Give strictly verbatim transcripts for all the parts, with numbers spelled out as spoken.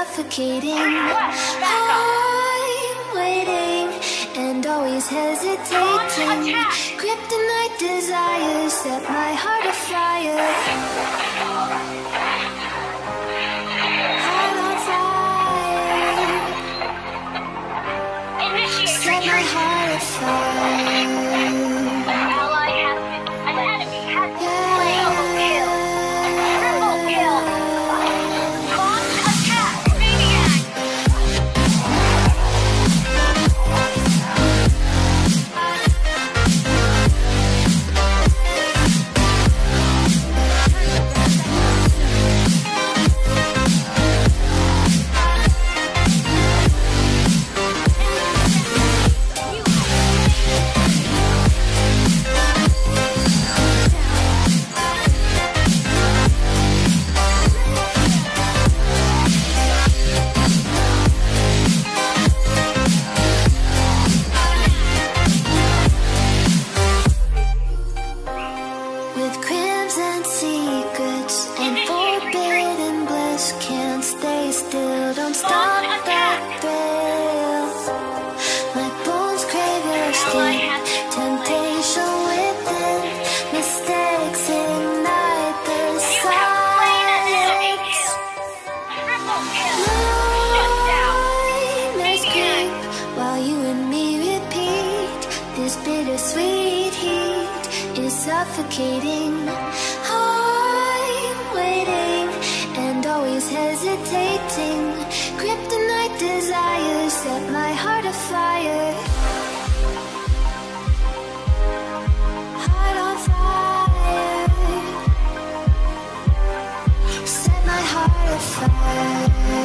suffocating. I'm waiting and always hesitating. Kryptonite desires set my heart afire. Heart on fire. Set my heart afire. Suffocating. I'm waiting and always hesitating. Kryptonite desires set my heart afire. Heart on fire. Set my heart afire.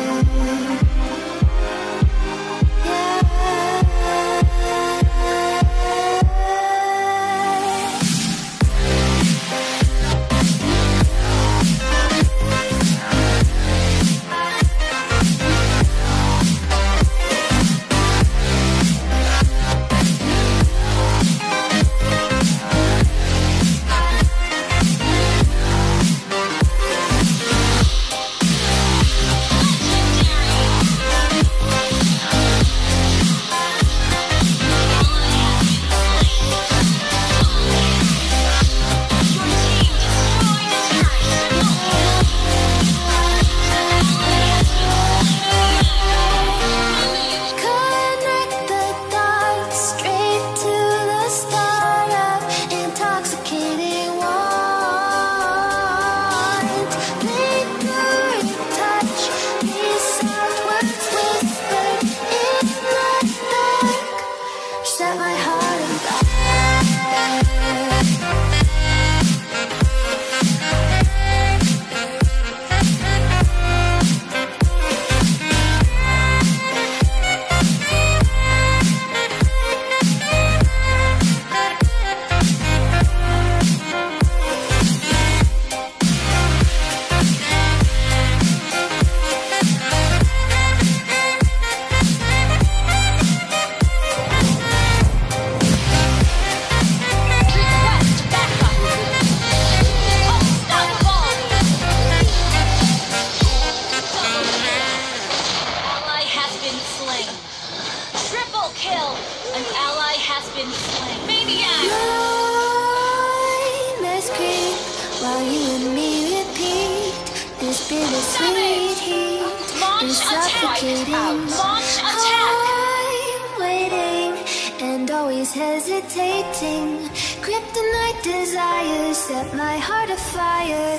Hesitating, kryptonite desires set my heart afire.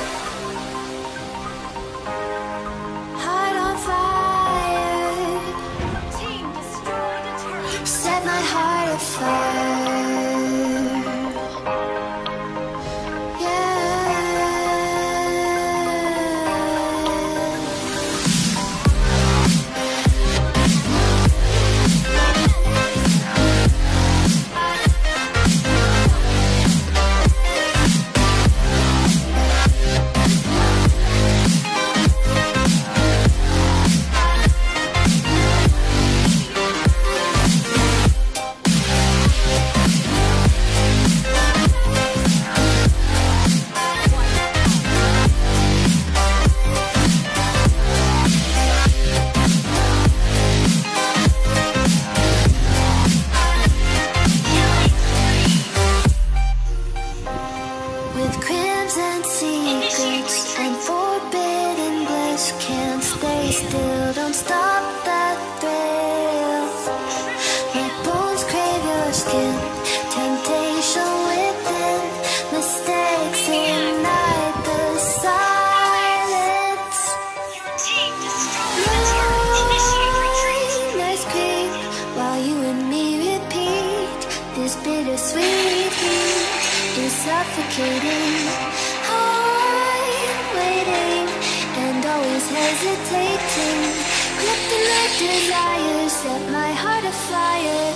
Heart on fire. Team destroy the turret. Set my heart afire. still don't stop that thrill. My bones crave your skin, temptation within, mistakes ignite the silence. Nightmares creep while you and me repeat. This bittersweet heat is suffocating. I'm waiting and always hesitating. Kryptonite desires set my heart afire.